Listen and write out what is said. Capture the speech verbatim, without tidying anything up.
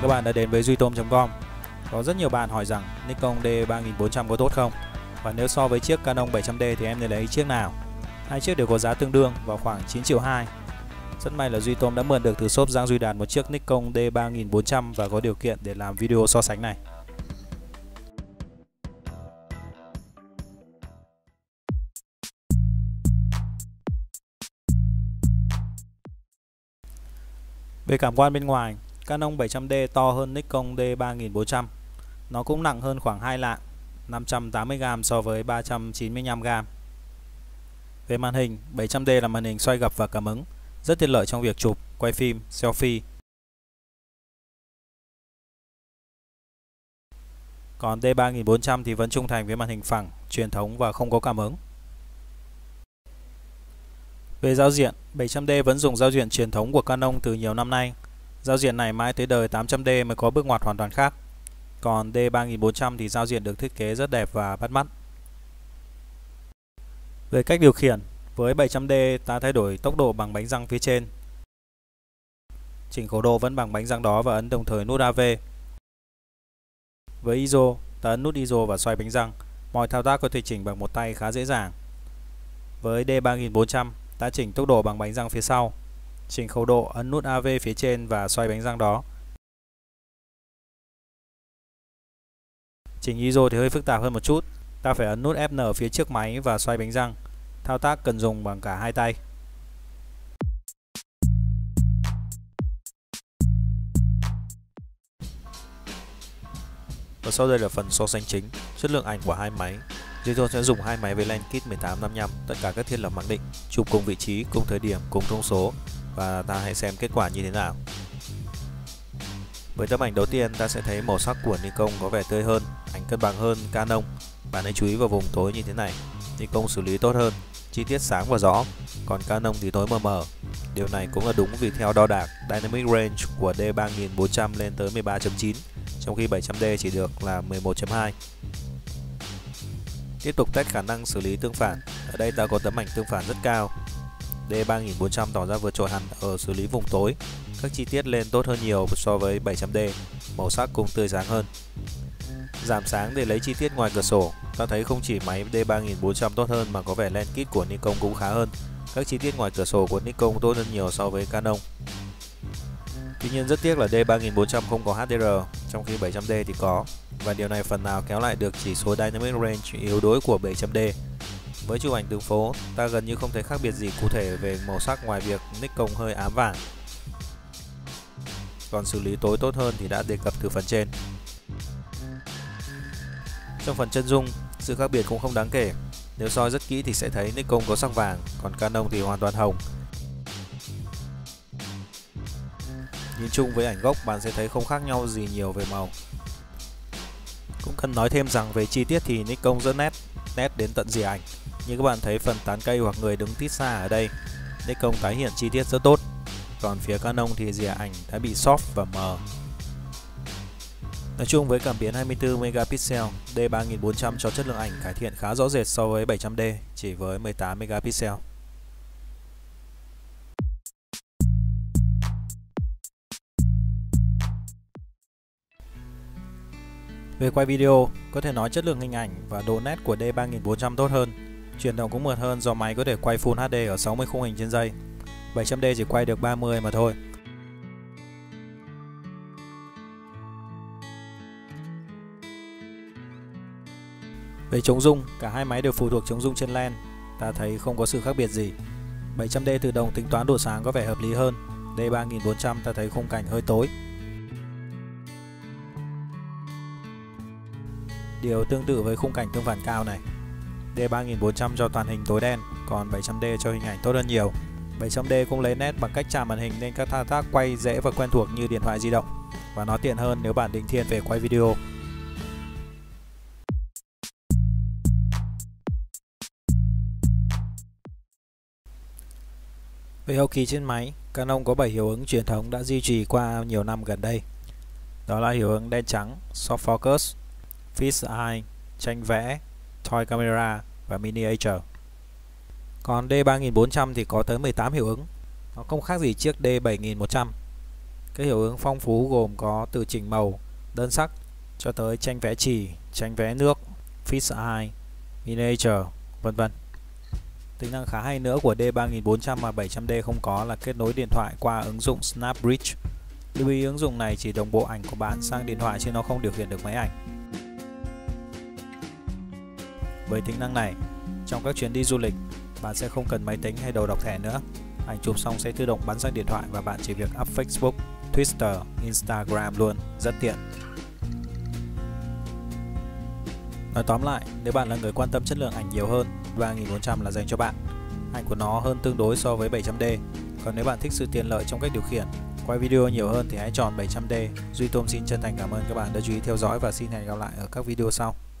các bạn đã đến với duitom chấm com. Có rất nhiều bạn hỏi rằng Nikon D ba nghìn bốn trăm có tốt không? Và nếu so với chiếc Canon bảy trăm D thì em nên lấy chiếc nào? Hai chiếc đều có giá tương đương vào khoảng chín triệu hai. Rất may là Duitom đã mượn được từ shop Giang Duy Đạt một chiếc Nikon D ba nghìn bốn trăm và có điều kiện để làm video so sánh này. Về cảm quan bên ngoài, Canon bảy trăm D to hơn Nikon D ba nghìn bốn trăm. Nó cũng nặng hơn khoảng hai lạng, năm trăm tám mươi gam so với ba trăm chín mươi lăm gam. Về màn hình, bảy trăm D là màn hình xoay gập và cảm ứng, rất tiện lợi trong việc chụp, quay phim, selfie. Còn D ba nghìn bốn trăm thì vẫn trung thành với màn hình phẳng, truyền thống và không có cảm ứng. Về giao diện, bảy trăm D vẫn dùng giao diện truyền thống của Canon từ nhiều năm nay. Giao diện này mãi tới đời tám trăm D mới có bước ngoặt hoàn toàn khác. Còn D ba nghìn bốn trăm thì giao diện được thiết kế rất đẹp và bắt mắt. Về cách điều khiển, với bảy trăm D ta thay đổi tốc độ bằng bánh răng phía trên. Chỉnh khẩu độ vẫn bằng bánh răng đó và ấn đồng thời nút a vê. Với i ét o, ta ấn nút i ét o và xoay bánh răng. Mọi thao tác có thể chỉnh bằng một tay khá dễ dàng. Với D ba nghìn bốn trăm, ta chỉnh tốc độ bằng bánh răng phía sau. Chỉnh khẩu độ, ấn nút a vê phía trên và xoay bánh răng đó. Chỉnh i ét o thì hơi phức tạp hơn một chút. Ta phải ấn nút ép en phía trước máy và xoay bánh răng. Thao tác cần dùng bằng cả hai tay. Và sau đây là phần so sánh chính, chất lượng ảnh của hai máy. Duitom sẽ dùng hai máy với lens kit mười tám năm mươi lăm, tất cả các thiết lập mặc định, chụp cùng vị trí, cùng thời điểm, cùng thông số, và ta hãy xem kết quả như thế nào. Với tấm ảnh đầu tiên, ta sẽ thấy màu sắc của Nikon có vẻ tươi hơn, ảnh cân bằng hơn Canon. Bạn hãy chú ý vào vùng tối như thế này. Nikon xử lý tốt hơn, chi tiết sáng và rõ, còn Canon thì tối mờ mờ. Điều này cũng là đúng vì theo đo đạc, Dynamic Range của D ba nghìn bốn trăm lên tới mười ba chấm chín, trong khi bảy trăm D chỉ được là mười một chấm hai. Tiếp tục test khả năng xử lý tương phản. Ở đây ta có tấm ảnh tương phản rất cao. D ba nghìn bốn trăm tỏ ra vượt trội hẳn ở xử lý vùng tối. Các chi tiết lên tốt hơn nhiều so với bảy trăm D, màu sắc cũng tươi sáng hơn. Giảm sáng để lấy chi tiết ngoài cửa sổ. Ta thấy không chỉ máy D ba nghìn bốn trăm tốt hơn mà có vẻ lens kit của Nikon cũng khá hơn. Các chi tiết ngoài cửa sổ của Nikon tốt hơn nhiều so với Canon. Tuy nhiên rất tiếc là D ba nghìn bốn trăm không có H D R, trong khi bảy trăm D thì có. Và điều này phần nào kéo lại được chỉ số Dynamic Range yếu đuối của bảy trăm D. Với chụp ảnh đường phố, ta gần như không thấy khác biệt gì cụ thể về màu sắc ngoài việc Nikon hơi ám vàng. Còn xử lý tối tốt hơn thì đã đề cập từ phần trên. Trong phần chân dung, sự khác biệt cũng không đáng kể. Nếu soi rất kỹ thì sẽ thấy Nikon có sắc vàng, còn Canon thì hoàn toàn hồng. Nhìn chung với ảnh gốc, bạn sẽ thấy không khác nhau gì nhiều về màu. Cũng cần nói thêm rằng về chi tiết thì Nikon rất nét, nét đến tận rìa ảnh. Như các bạn thấy phần tán cây hoặc người đứng tít xa ở đây, Nikon tái hiện chi tiết rất tốt. Còn phía Canon thì rìa ảnh đã bị soft và mờ. Nói chung với cảm biến hai mươi tư megapixel, D ba nghìn bốn trăm cho chất lượng ảnh cải thiện khá rõ rệt so với bảy trăm D chỉ với mười tám megapixel. Về quay video, có thể nói chất lượng hình ảnh và độ nét của D ba nghìn bốn trăm tốt hơn. Chuyển động cũng mượt hơn do máy có thể quay Full hát đê ở sáu mươi khung hình trên giây. bảy trăm D chỉ quay được ba mươi mà thôi. Về chống rung, cả hai máy đều phụ thuộc chống rung trên lens. Ta thấy không có sự khác biệt gì. bảy trăm D tự động tính toán độ sáng có vẻ hợp lý hơn. D ba nghìn bốn trăm ta thấy khung cảnh hơi tối. Điều tương tự với khung cảnh tương phản cao này. D ba nghìn bốn trăm cho toàn hình tối đen, còn bảy trăm D cho hình ảnh tốt hơn nhiều. bảy trăm D cũng lấy nét bằng cách chạm màn hình nên các thao tác quay dễ và quen thuộc như điện thoại di động. Và nó tiện hơn nếu bạn định thiên về quay video. Về hậu kỳ trên máy, Canon có bảy hiệu ứng truyền thống đã duy trì qua nhiều năm gần đây. Đó là hiệu ứng đen trắng, soft focus, fish eye, tranh vẽ, toy camera và miniature. Còn D ba nghìn bốn trăm thì có tới mười tám hiệu ứng. Nó không khác gì chiếc D bảy nghìn một trăm. Các hiệu ứng phong phú gồm có từ chỉnh màu, đơn sắc cho tới tranh vẽ chì, tranh vẽ nước, Fish Eye, Miniature, vân vân. Tính năng khá hay nữa của D ba nghìn bốn trăm mà bảy trăm D không có là kết nối điện thoại qua ứng dụng SnapBridge. Lưu ý ứng dụng này chỉ đồng bộ ảnh của bạn sang điện thoại chứ nó không điều khiển được máy ảnh. Với tính năng này, trong các chuyến đi du lịch, bạn sẽ không cần máy tính hay đầu đọc thẻ nữa. Ảnh chụp xong sẽ tự động bắn sang điện thoại và bạn chỉ việc up Facebook, Twitter, Instagram luôn, rất tiện. Nói tóm lại, nếu bạn là người quan tâm chất lượng ảnh nhiều hơn, ba nghìn bốn trăm là dành cho bạn. Ảnh của nó hơn tương đối so với bảy trăm D. Còn nếu bạn thích sự tiện lợi trong cách điều khiển, quay video nhiều hơn thì hãy chọn bảy trăm D. Duy Tom xin chân thành cảm ơn các bạn đã chú ý theo dõi và xin hẹn gặp lại ở các video sau.